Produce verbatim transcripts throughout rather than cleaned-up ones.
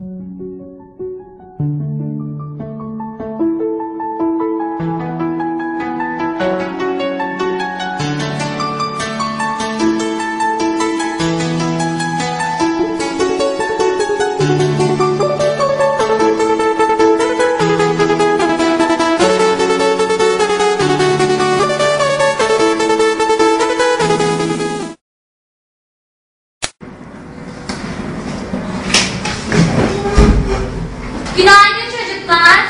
Günaydın çocuklar.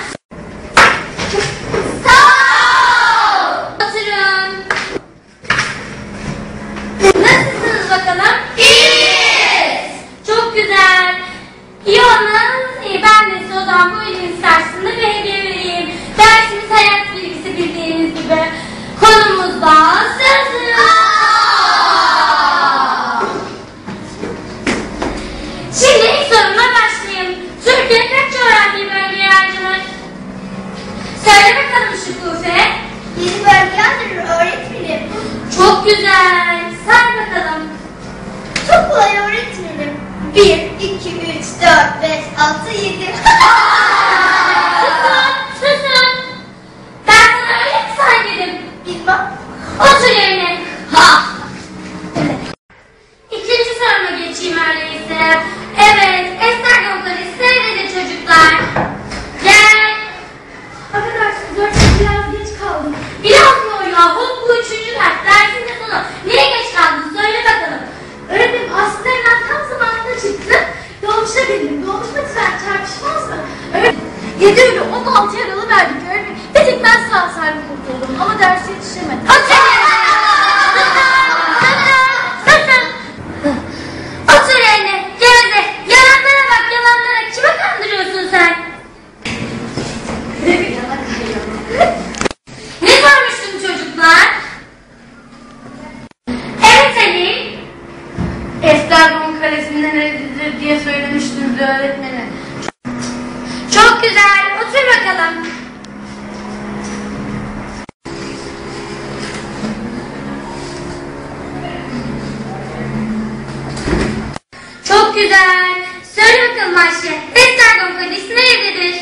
Sağ ol. Oturun. Nasılsınız bakalım? İyiyiz. Çok güzel. İyi olmanız iyi. Ben de size o zaman bu ilginiz karşısında bir hediye vereyim. Dersimiz hayat bilgisi bildiğiniz gibi. Konumuz da sözlük. Şimdi ilk sorumla başlayayım. Türkiye kaç coğrafi bölgeye ayrılır? Söyle bakalım Şükufe. Yedi bölge ayrılır öğretmenim. Çok güzel. Say bakalım. Çok kolay öğretmenim. Bir, iki, üç, dört, beş, altı, yedi. Susun, susun. Ben sana öyle mi say dedim? Bilmem. Otur yerine. Ha. İkinci soruma geçeyim öyleyse. Evet, Ester Konkalesi nerededir çocuklar? Gel. Affedersiniz öğretmenim biraz geç kaldım. Bilmiyor ya, hop bu üçüncü ders, dersin de sonu. Niye geç kaldın? Söyle bakalım. Öğretmenim aslında ben tam zamanında çıktım. Dolmuşa bindim. Dolmuşta tren çarpışmaz mı? Öğretmenim yedi ölü on altı yaralı verdik öğretmenim. Bir tek ben sağ salim kurtuldum ama derse yetişemedim. Otur yerine. Susun. Otur yerine. Geveze. Yalanlara bak, yalanlara. Kime kandırıyorsun sen? Ne sormuştun çocuklar? Evet Ali. Estergon Kalesi'nde nerededir diye söylemiştiniz öğretmenim. Çok güzel. Otur bakalım. Çok güzel. Söyle bakalım Ayşe. Ester Kalesi nerededir?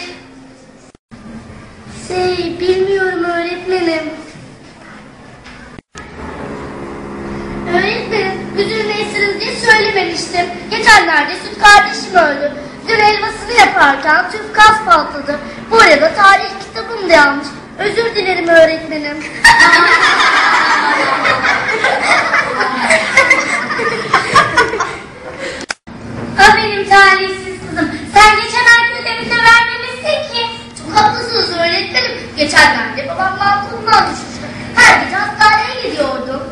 Şey bilmiyorum öğretmenim. Öğretmenim müdürün esiriz diye söylememiştim. Geçenlerde süt kardeşim öldü. Dün helvasını yaparken tüp gaz patladı. Bu arada tarih kitabım da yanlış. Özür dilerim öğretmenim. O benim talihsiz kızım. Sen geçen ay ödevinde vermemişsin ki. Çok haklısınız öğretmenim. Geçenlerde babam balkonundan düşmüştü. Her gece hastaneye gidiyordu.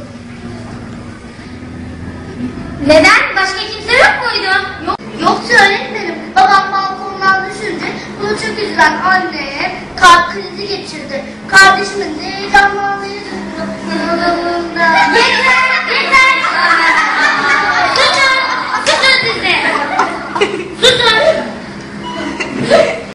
Neden? Başka kimse yok muydu? Yok, yoktu öğretmenim. Babam balkondan düşünce bunu çok üzülen anneye kalp krizi geçirdi. Kardeşimin de heyecanlanmaya düştü.